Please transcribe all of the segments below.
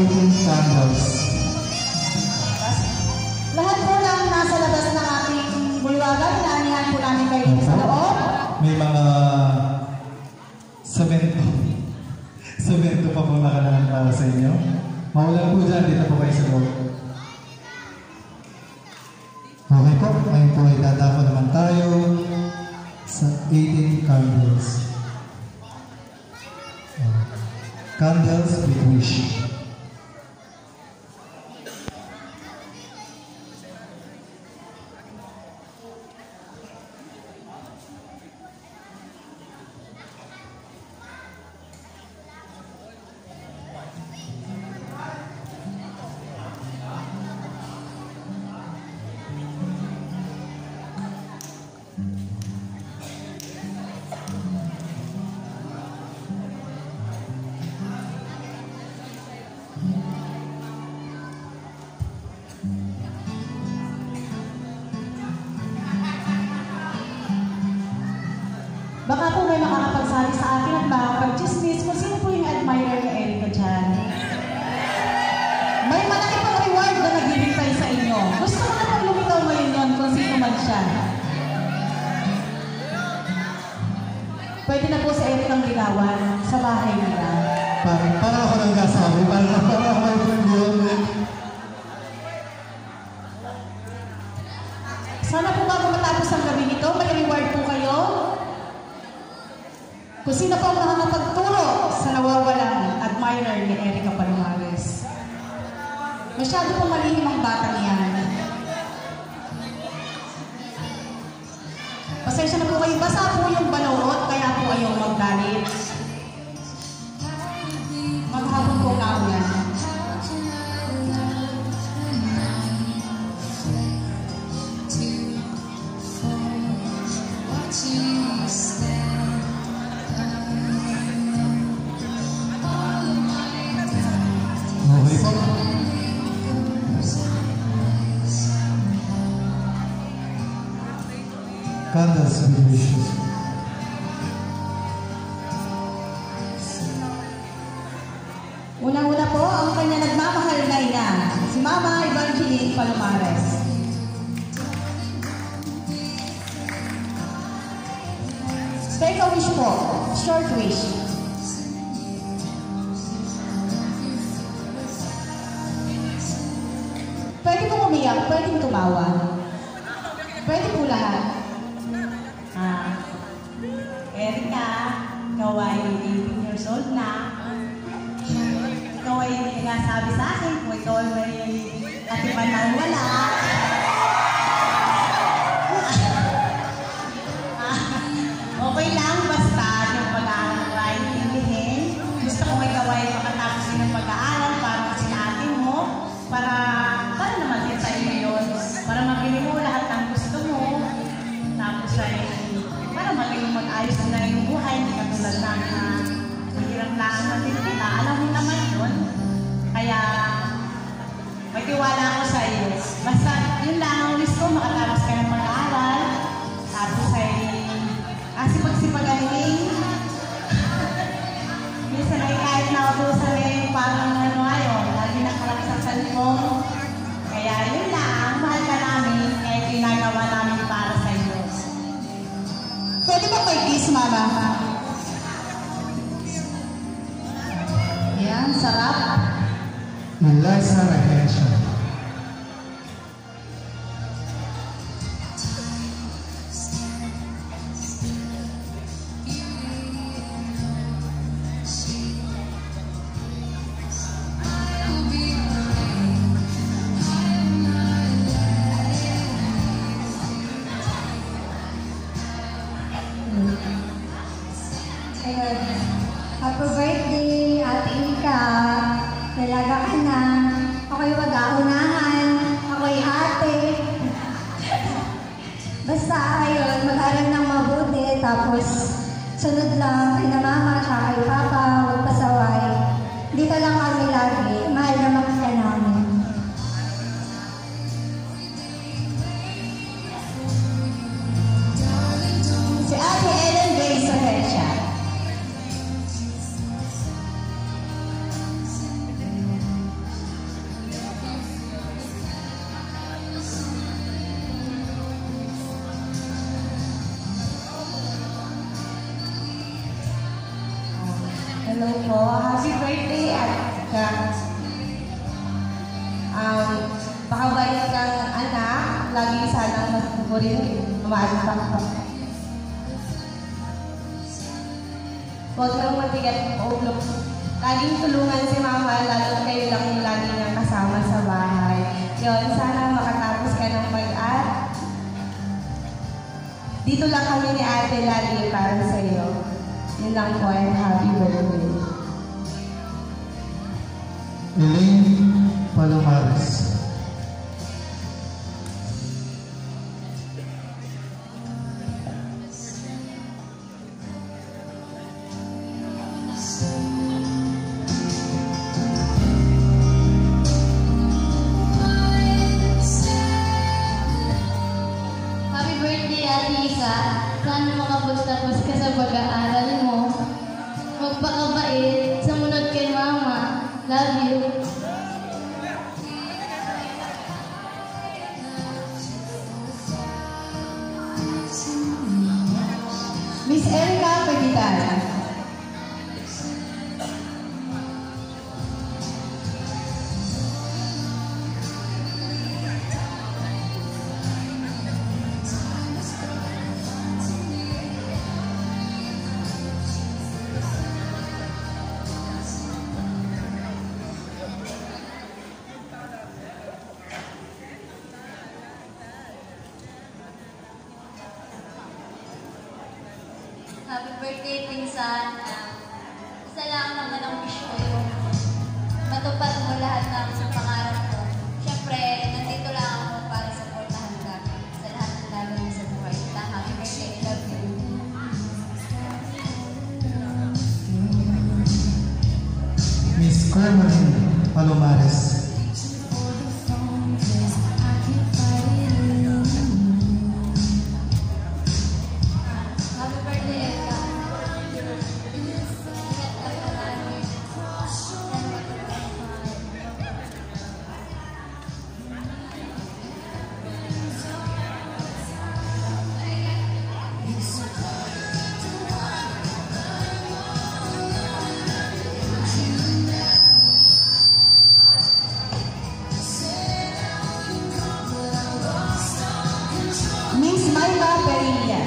18 candles. Lahat po lang nasa labas ng ating bulwagan, inaanihan po namin kayo dito sa loob. May mga semento pa po nakalaan para sa inyo. Maulan po dyan, dito po kayo sa loob. Okay po, ngayon po ay dadako naman tayo sa 18 candles. Candles with wish. Baka po may makakapagsabi sa akin at makakapag-chismis kung sino po yung admirer ni Erica dyan. May malaki pang reward na nagbibigay sa inyo. Gusto ko na pang lumitaw ngayon yun kung sino man siya. Pwede na po sa Erica ang ginawan sa bahay nila. Para ako nang kasabi, para ako may pag-iwan. Sana po bago matapos ang gabi nito, may reward po kayo. Kung sino po ang makakapagturo sa nawawalang admirer ni Erica Palomares. Masyado po malihim ang batang yan. Pasensya na po kayo, basa po yung balot, kaya po ayaw maggalit. Maghapon po ka yan. Candles with wishes. Unang-una po, ang kanya nagmamahal na ina, si Mama Evangeline Palomares. Take a wish po, short wish. Pwede po umiyak, pwede tumawa. Pwede po lahat. Erica, ikaw ay 18 years old na. Ikaw ay nagsasabi sa akin kung ikaw ay may katipan na wala. Okay lang, basta yung pag-aaral ko ay intindihin. Gusto ko ikaw ay makatapos din ng pag-aaral para sinatin mo, para naman din sa iyo yun. Para mabili mo lahat ng gusto mo. Tapos ay para maging mag-ayos na yung buhay, hindi katulad namin na mahirap lang natin kita. Alam mo naman yun. Kaya may tiwala ako sa iyo. Basta yun lang ang wish ko, makatapos ka ng mag-aaral. Tapos ay sipag-sipagaling. Minsan ay kahit nautusan ay parang ayaw, lagi nakalap sa cellphone. Kaya yun lang, mahal ka namin, kaya ginagawa namin para sa iyo. Pwede ba may kiss, Mama? Yan, sarap. Eliza Rehension. Happy birthday, Ate Ika. Dalaga ka na. Ako'y mag-auna mo. Happy birthday at pakabait kang anak. Lagi sanang matuturin. Maaalipak ka. Huwag kang matigat ang ulo. Laging tulungan si mama, lalo kayo lang yung lagi niyang kasama sa bahay. Yun, sana makatapos ka ng pag-art. Dito lang kami ni Ate lagi para sa iyo. Yun lang po, and happy birthday. Elaine Palomares. Sana makapagtapos ka sa pag-aaral mo. Magpakabait, sumunod kay mama. Love you. Miss Erica Pegitan. Happy birthday, Pinsan. Isa lang naman ang wish ko yung matupad mo lahat ng pangarap ko. Siyempre, nandito lang ako para supportahan ka sa lahat ng gagawin mo sa buhay. Happy birthday, love you. Miss Carmen Palomares. Miss Mayla Perilla.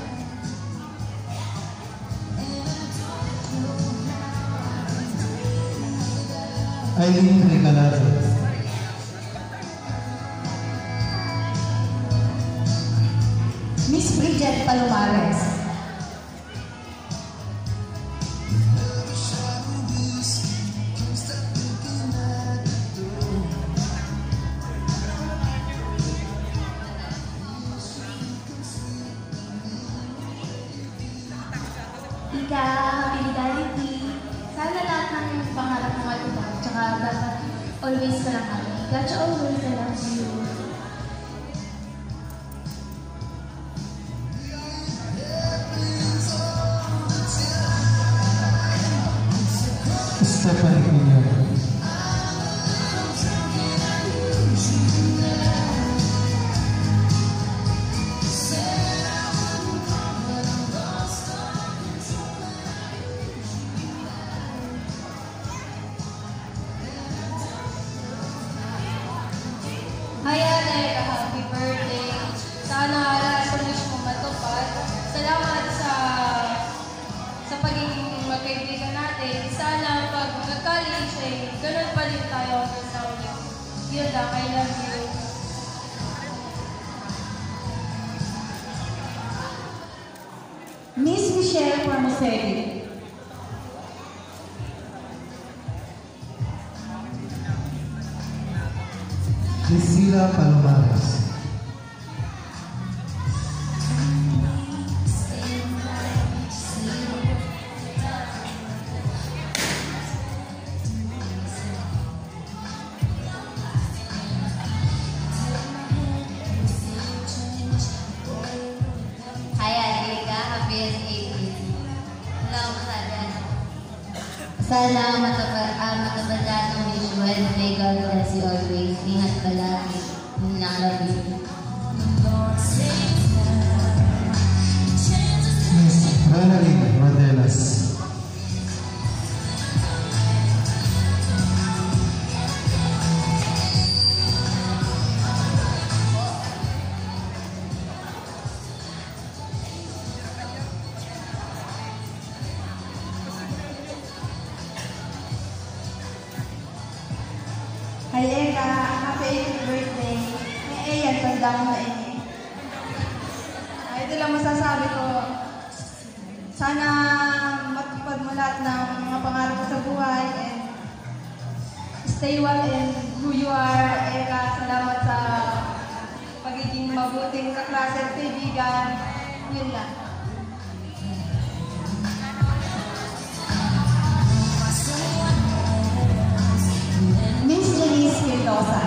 Aileen Regalado. Miss Bridget Palomares. Ika, Fidelity. Sana lahat ng pangarap mo matupad. Tsaka dapat always ka lang kami. Gotcha always, I love you. Stephanie Quinio. Hi Ate, happy birthday. Sana lahat ng wish mo matupad. Salamat sa pagiging magkaibigan natin. Sana pag nag-college ay ganun pa din tayo hanggang sa ulit. Yun lang, I love you. Miss Michelle Pramusetti. Priscilla Palomares. Hi Adrika, happy S18. Hello, Masadan. Sana matupad lahat ng wish mo and may God bless you always. Ingat palagi. Yun lang, love you. Miss Renaline Rodelas. Erika, happy 80th birthday. Ayan, tanda mo na ini. Ito lang masasabi ko. Sana matupad mo lahat ng mga pangarap mo sa buhay and stay well in who you are. Erika, salamat sa pagiging mabuting kaklase at kaibigan. Yun lang. Miss Janice Mendoza.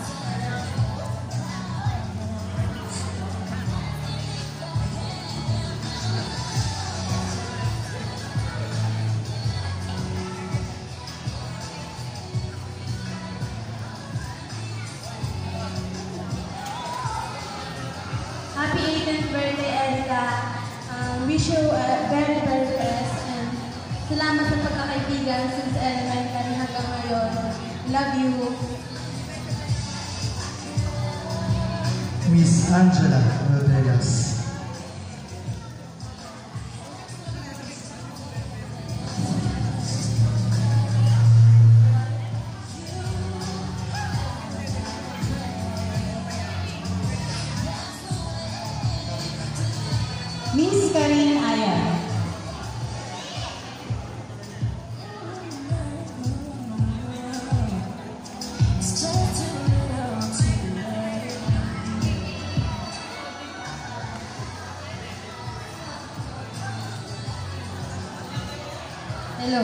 Happy 18th birthday, Erika. Wish you a very, very best. And salamat sa pagkakaibigan since elementary hanggang ngayon. Love you. Miss Angela Rodriguez. Miss Karin Ayan. Hello.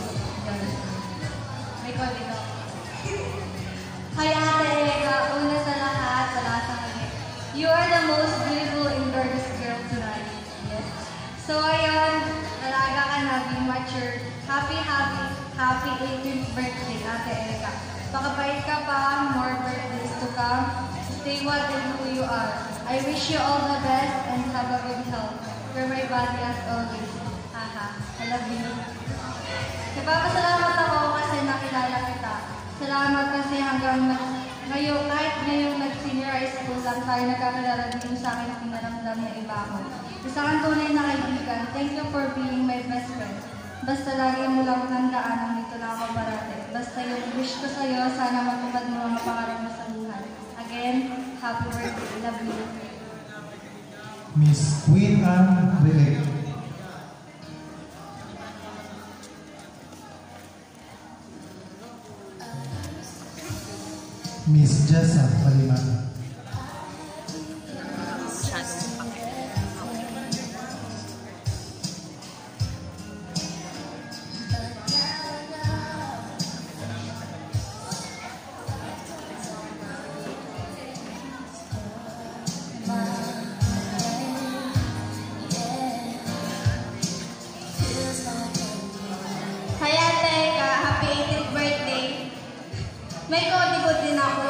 May call dito. Hi, Ate Erika. Una sa lahat, wala sa mali. You are the most beautiful and gorgeous girl tonight. Yes. So, ayun, alaga ka na, be mature. Happy 18th birthday, Ate Erika. Pakabait ka pa, more birthdays to come. Stay well in who you are. I wish you all the best and have a good health. You're my body as always. Haha, I love you. Nagpapasalamat ako kasi nakilala kita. Salamat kasi hanggang ngayon, kahit ngayong nag-senior high school lang tayo nagkakilala din sa akin na pinaramdam na iba ako. Isa kang tunay na kaibigan. Thank you for being my best friend. Basta lagi mo lang tandaan ang dito na ako parate. Basta yung wish ko sa'yo, sana matupad mo ang pangarap mo sa buhay. Again, happy birthday. Love you. Miss Queen Anne Reek. Miss Jessa Paliman. Hi, Ate Eka. Happy 18th birthday. May kodigo din ako.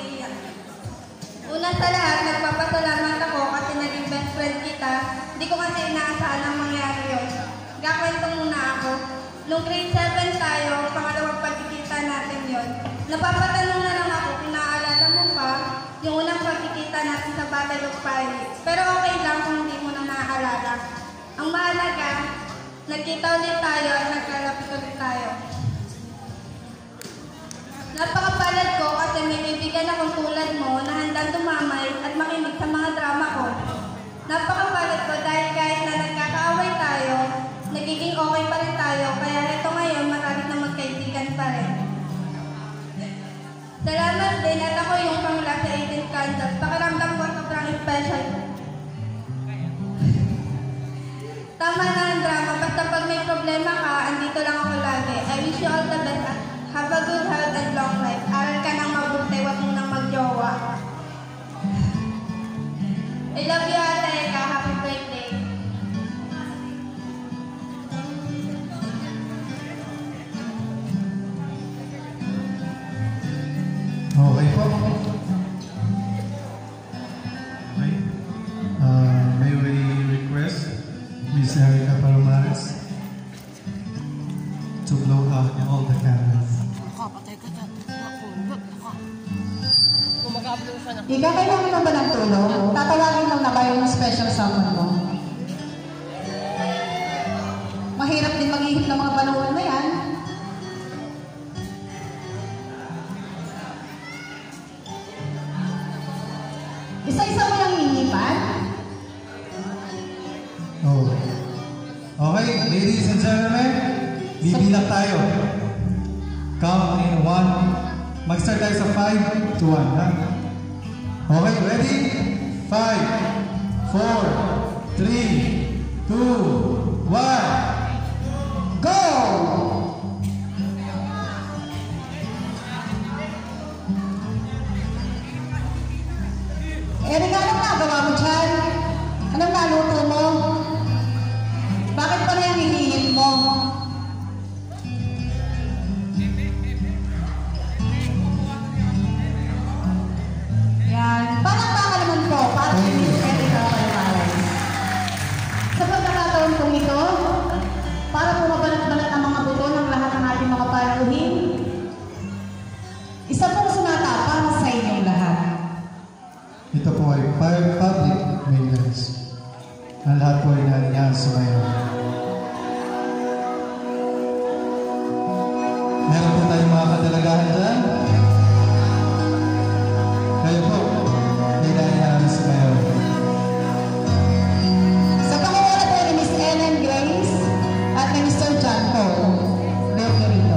Una sa lahat, nagpapasalamat ako kasi naging best friend kita. Hindi ko kasi inaasahan ang mangyari yun. Gakwento muna ako. Nung grade 7 tayo, pangalawang pagkikita natin yun. Napapatanong na lang ako kung naaalala mo pa yung unang pagkikita natin sa Battle of Paris. Pero okay lang kung hindi mo na naaalala. Ang mahalaga, nagkita ulit tayo at nagkalapit ulit tayo. Napakapalad ko kasi may kaibigan akong tulad mo na handang tumamay at makinig sa mga drama ko. Napakapalad ko dahil kahit na nagkakaaway tayo, nagiging okay pa rin tayo, kaya ito ngayon marami na magkaibigan pa rin. Salamat din at ako yung pangla sa 18th candles. Pakiramdam ko sobrang special. Tama na ang drama, basta pag may problema ka, andito lang ako lagi. I wish you all the best at have a good health and long life. Aral ka ng mabuti, huwag mo nang magjowa. I love you, Ate Eka. Happy birthday. Okay po. Okay. May we request Miss Erica Palomares to blow out all the candles. Ika, kailangan na ba ng tulong? Tatawagin lang na ba yung special someone mo? Mahirap din mag-ihip ng mga panahon na yan. Ladies and gentlemen, bibilang tayo. Count in 1. Mag-start tayo sa 5 to 1. Ha? Okay, ready? 5, 4, 3, 2, 1. Go! Erika, anong nagawa mo dyan? Anong naluto mo? Bakit pa na yung hinihil mo? Yan. Palakpakan naman po para kay Miss Erika Palmares. Sa pagkakataon pong ito, para po mabalat-balat ang mga buto ng lahat ng ating mga panuhin, isa pong sunata para sa inyong lahat. Ito po ay public maintenance. Ang lahat po ay naniyan sa ngayon. Meron po tayong mga kadalagahan dyan. Kayo po, ay naniyan sa ngayon. Sa pangunguna po ni Miss Ellen Grace at ni Mr. John Paul Bergerito.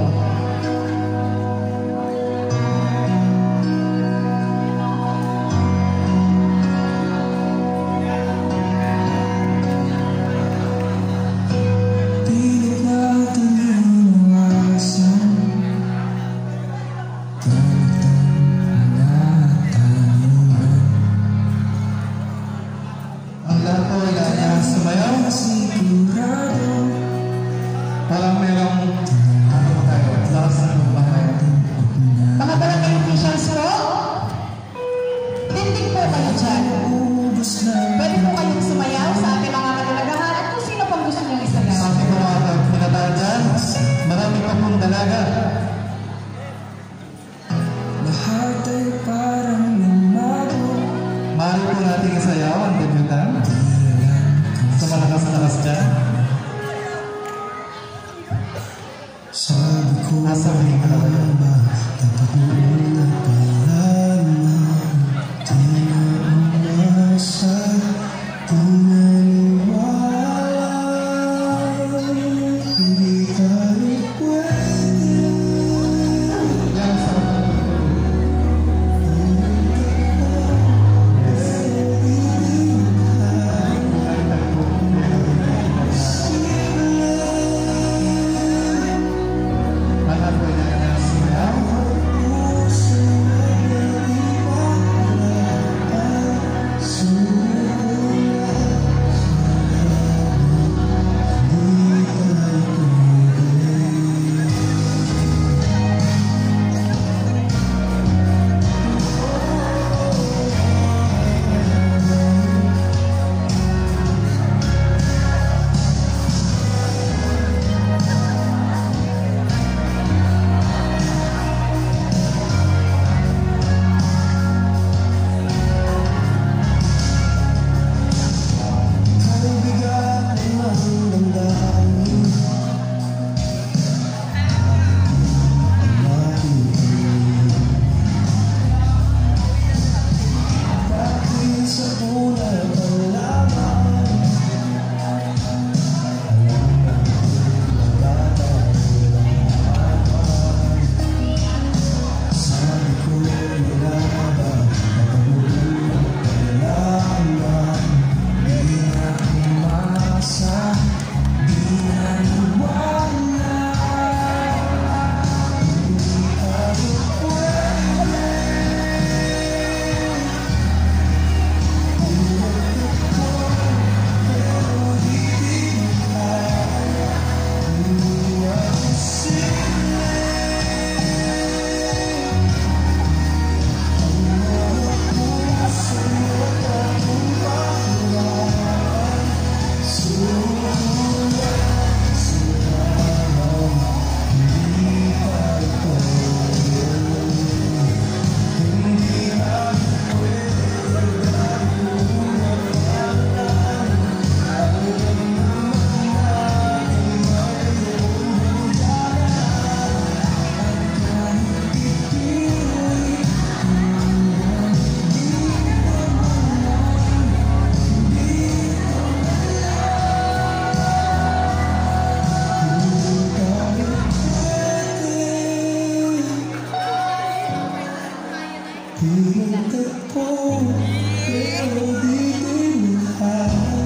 Tingin ko, pero di tinita.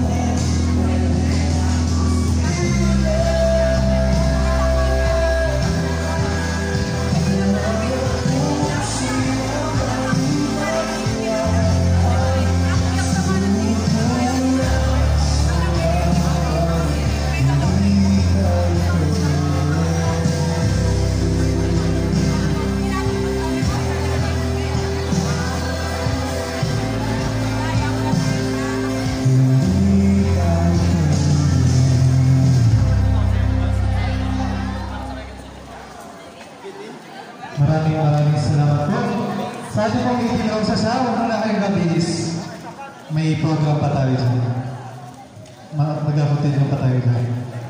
Maraming salamat po. Sa ating pong itinawag sa sawang na kayong gabis, may program pa tayo dyan. Mag-continue pa tayo dyan.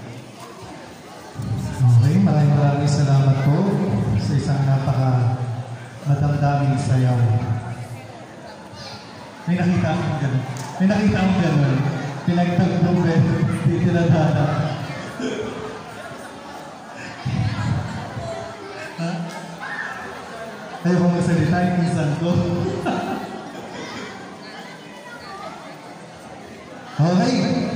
Okay, maraming salamat po sa isang madamdaming sayaw. May nakita akong gano'n. May nakita akong gano'n. Pinagtagpugan, di tinadhana. Ayaw kong masalita yung minsan ko. Okay.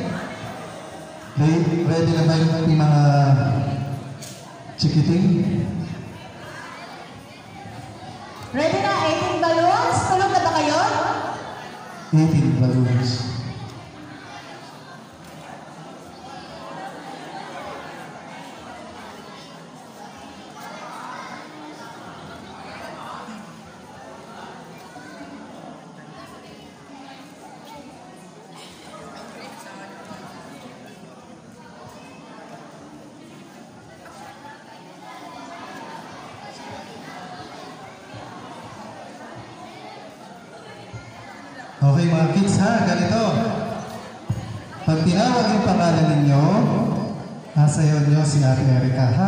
Ready na ba yung ating mga chikiting? Ready na? 18 balloons? Tulog na ba kayo? 18 balloons. Okay mga kids ha, ganito. Pag tinawag yung pangalan ninyo, nasayaw nyo si Ate Erica ha.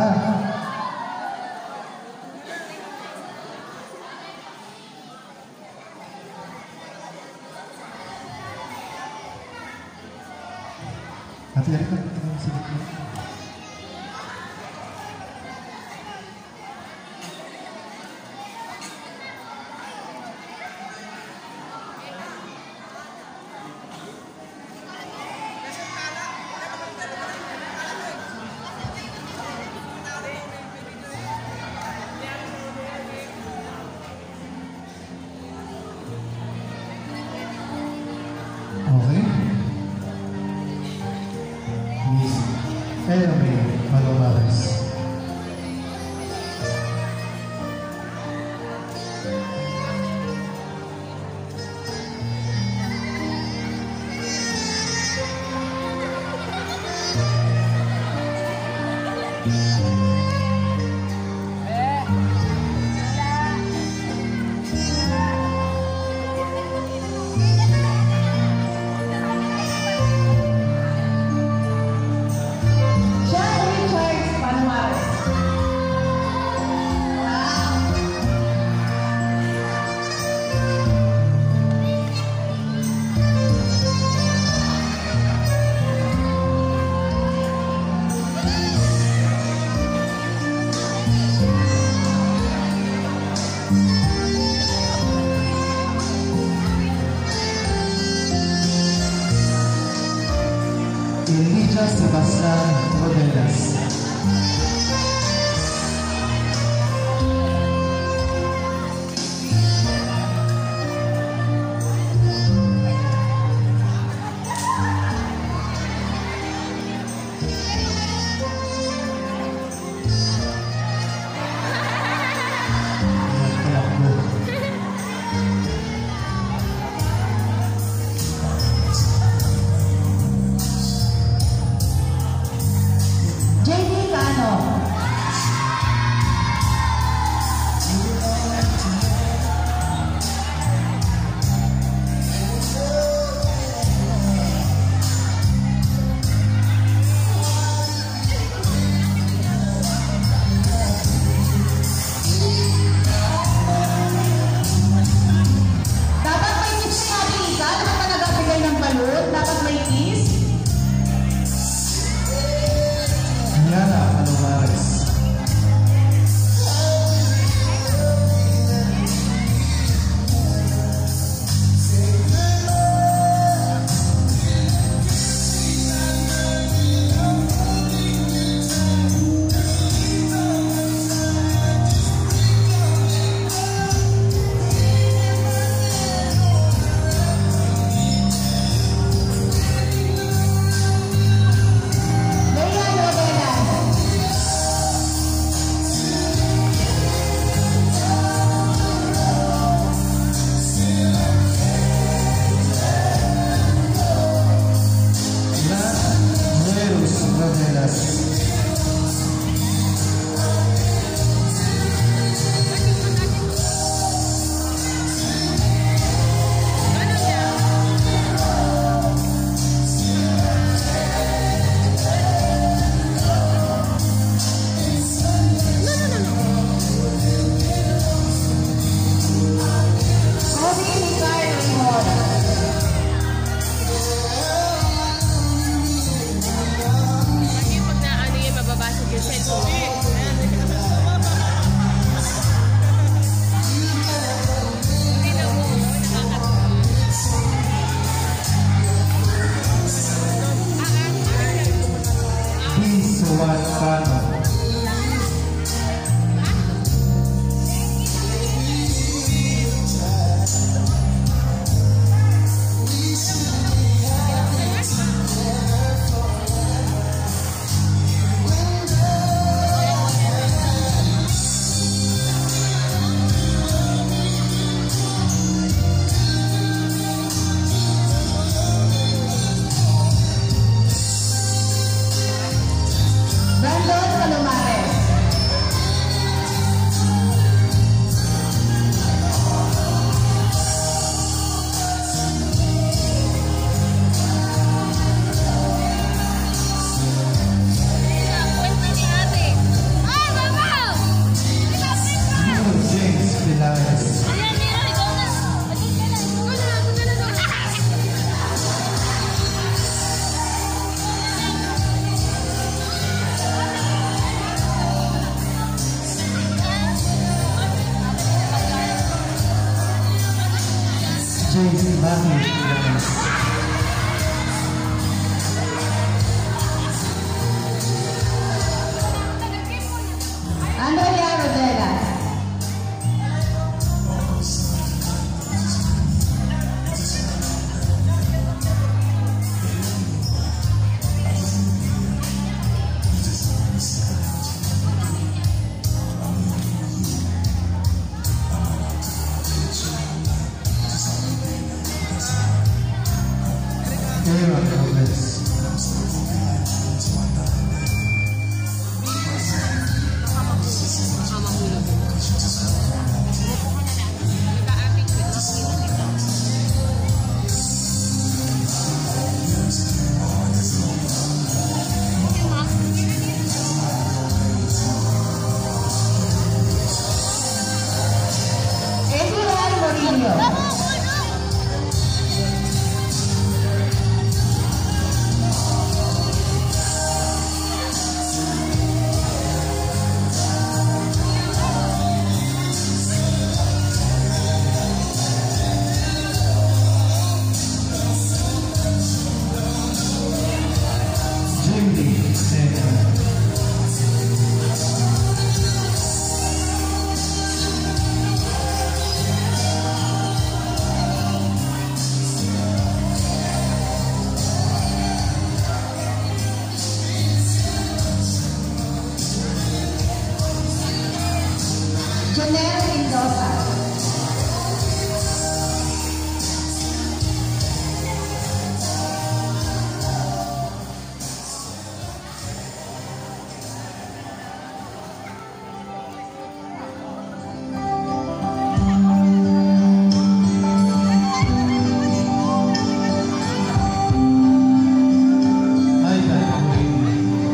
Ate Erica, sige po. Okay. Miss Elmi Malomares. Elijah Sebastian Rodelas. JD Cano. James Bakit. Andrea Rodelas. Era Robles. Edwin Morillo. Jimmy Sena. Jonel Mendoza. Aida Molina.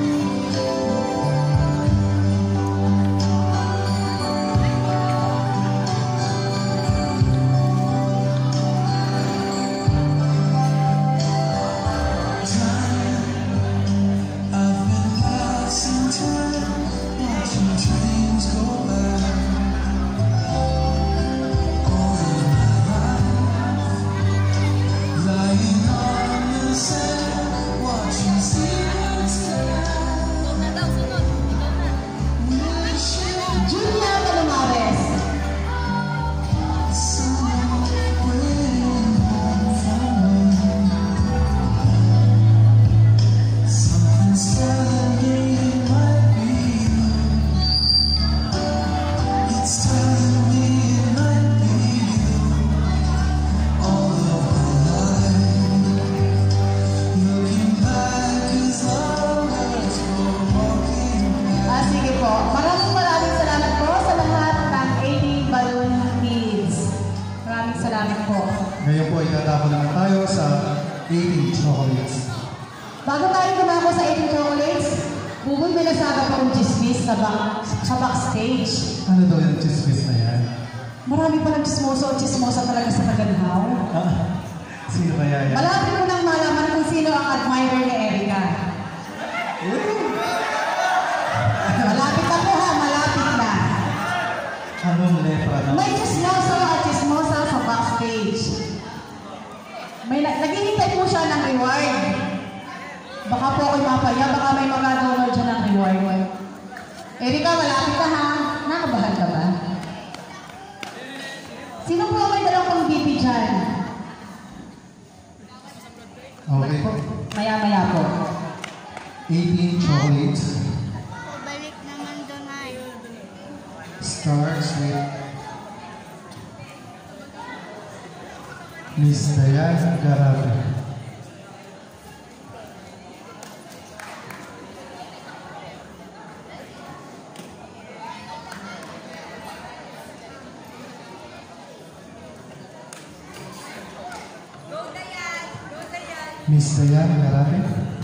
I've been passing time, watching trains go by. All of my life, lying on the sand, watching seagulls fly. Wishing Julia Palomares. someone waiting home for me. Something's telling me it might be you. It's telling me it might be you. All of my life, looking back as long as we're walking back. Sige po. Maraming salamat po sa lahat ng 80 Balloon Kids. Maraming salamat po. Ngayon po ay tatapon naman tayo sa 80 chocolates. Bago tayo dumako sa 18 chocolates, Buboy, may nasagap akong chismis sa backstage. Ano daw yung chismis na yan? Marami palang chismoso o chismosa talaga sa Tagalhaw. Ah, sino kaya yan? Malapit ko nang malaman kung sino ang admirer ni Erica. Malapit na po ha, malapit na. Anong lepra na? May chismoso at chismosa sa backstage. Naghihintay po siya ng reward. Baka po ako'y mapaya, baka may mag-download siya ng reward. Erica, malapit ka ha. Nakabahan ka ba? Sino po may dalang pang BP dyan? Okay. Maya-maya po. 18 chocolates Balik naman doon ay. starts with Miss Dayan Garabe. Miss Dayan Garabe.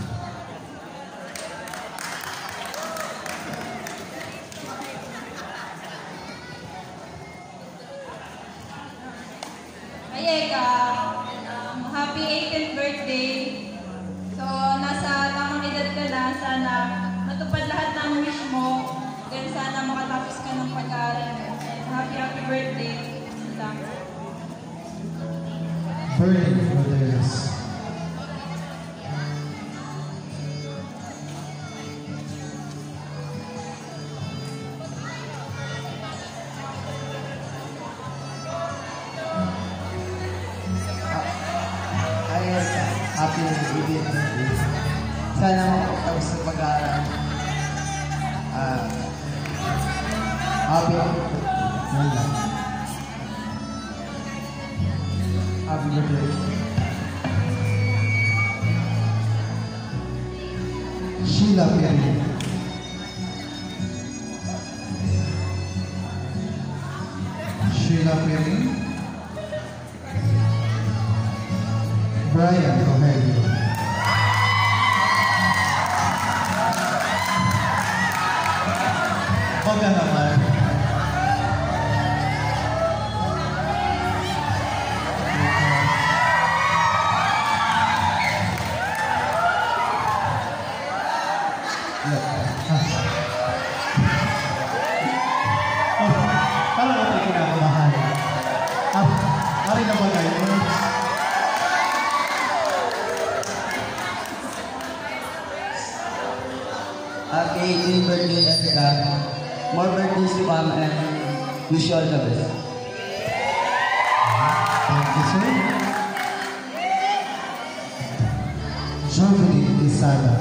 Ayeka, happy 18th birthday. So, nasa tamang edad ka na. Sana matupad lahat ng wish mo. Then sana makatapos ka ng pag-aaral mo. And happy birthday. Salamat. Bernie Rodriguez. Ayun, happy birthday. Sana makapagtapos sa pag-aaral. Happy Happy birthday. Sheila Perry. Sheila Perry. Brian Rogelio. Huwag ka naman. Parang ako kinakabahan. Ari na ba kayo? Happy 18th birthday, Jessica. More birthdays to come and wish you all the best. Thank you, sir. Jovelyn Isada.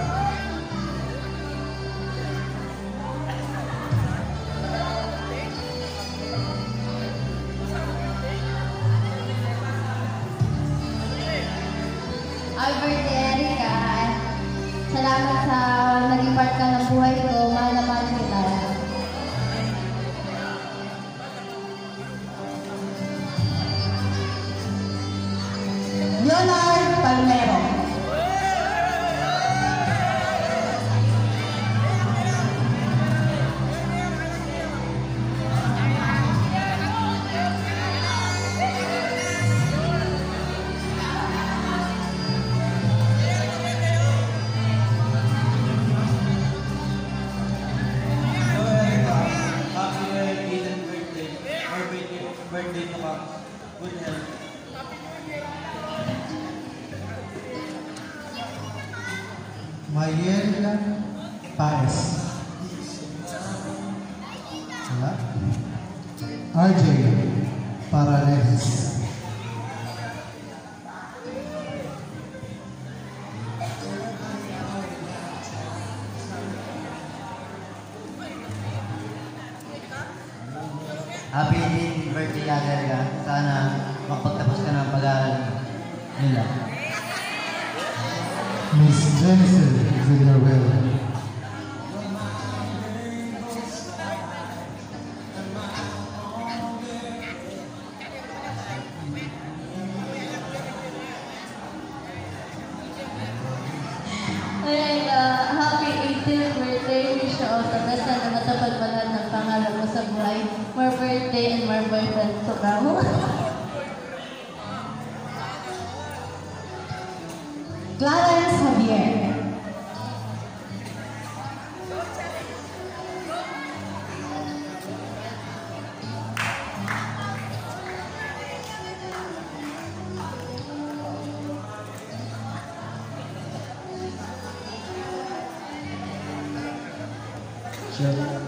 Albert Erika, salamat sa naging part ka ng buhay ko. Mahal na mahal kita. Leonard Palmero. Hello, Erica. Happy 18th birthday. More birthday to come. Good health. Mayel Paes. Wala. RJ Paralejes. Happy 18th birthday, Jessica. Sana makapagtapos ka ng pag-aaral nila. Miss Jennifer Villarreal. Ay, happy 18th birthday. Wish you all the best. Sana matapad mo lahat ng pangarap mo sa buhay. More birthday and more boyfriends to come. Clarence Javier. Sure.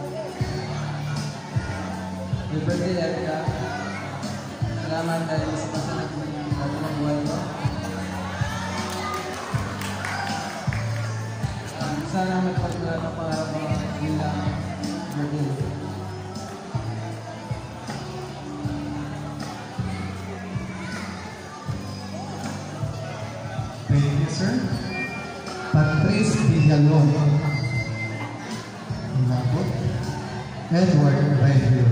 Happy birthday, Jessica. Salamat dahil sa pasanag mo yung lahat ng buhay mo. Sana magpatuloy ng pangarap mo bilang birthday. Thank you, sir. Patrice Villalobos. Inabot. Edward Redfield.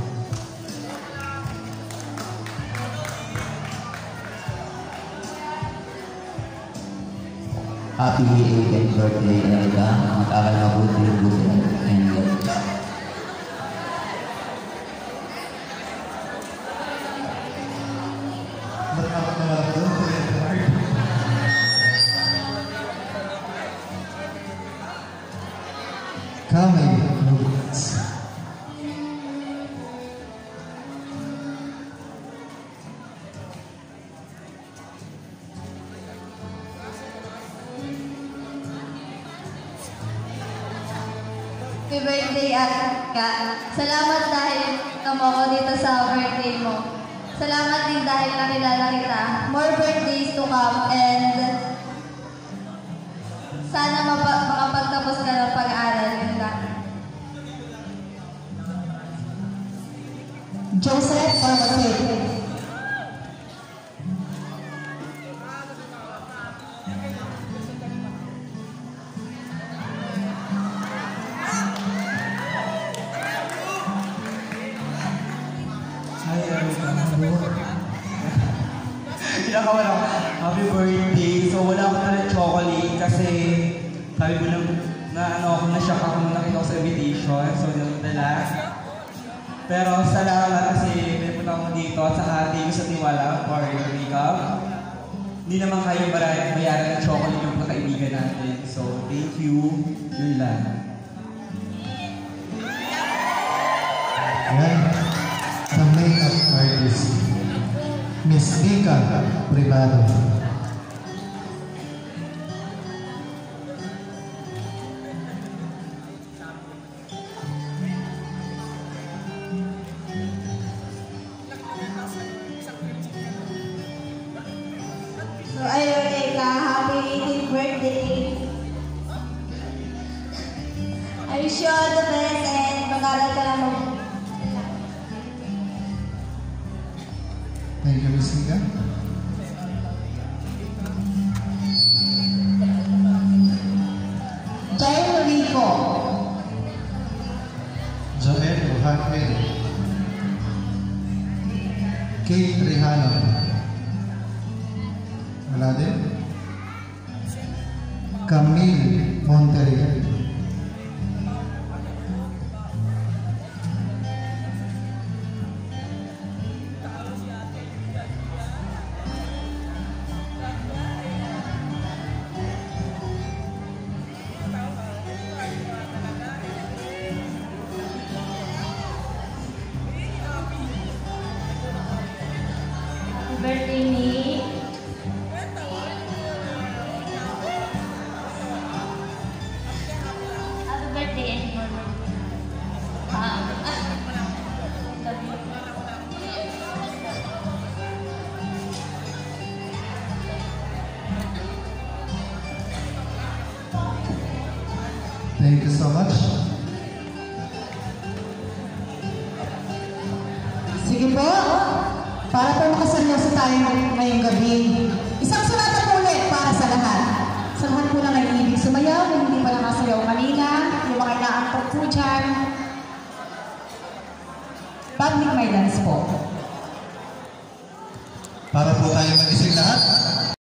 Happy 18th birthday, Erica. Mag-aral mabuti, good health, and love. Ba't ako nawala doon? Edward. Kamay Roots. Happy birthday, Erika. Salamat dahil kamo ko dito sa birthday mo. Salamat din dahil nakilala kita. More birthdays to come and sana makapagtapos ka ng pag-aaral. Yun lang. Joseph Barbasit. Hi, Erika. Pinakawan ako. Happy birthday. So, wala ako na ng chocolate kasi sabi mo na na-shock ako nung nakita ko sa invitation. So, nagdala. Pero salamat kasi may punta ako dito at saka thank you sa tiwala for your makeup. Hindi naman kayo bayaran ng chocolate yung mga kaibigan natin. So, thank you. Yun lang. Yan. The makeup artist, Miss Vika Privado. So, ayun, Eka, happy 18th birthday. I wish you all the best and mag-aral ka lang Thank you, Miss Vika. Jair Rico. Joel Ruhakel. Kate Rihano. Wala din? Camille Monterrey. Birthday ni Happy birthday, Edmond. Thank you so much. Sige po. Para po makaseryoso tayo ngayong gabi. Isang sunata po ulit para sa lahat. Sa lahat po na may ibig sumayaw, kung hindi pa nakasayaw kanina, yung mga inaantok po dyan. Public may dance po. Para po tayo magising lahat.